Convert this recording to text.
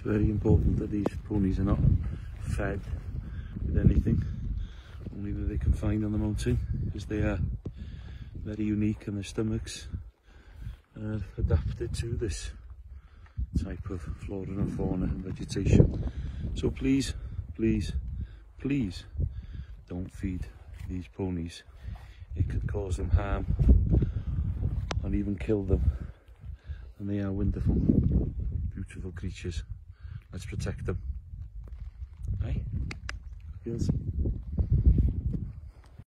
very important that these ponies are not fed with anything, only that they can find on the mountain, because they are very unique and their stomachs are adapted to this type of flora and fauna and vegetation. So please, please, please don't feed these ponies. It could cause them harm and even kill them. And they are wonderful, beautiful creatures. Let's protect them. Right? Yes.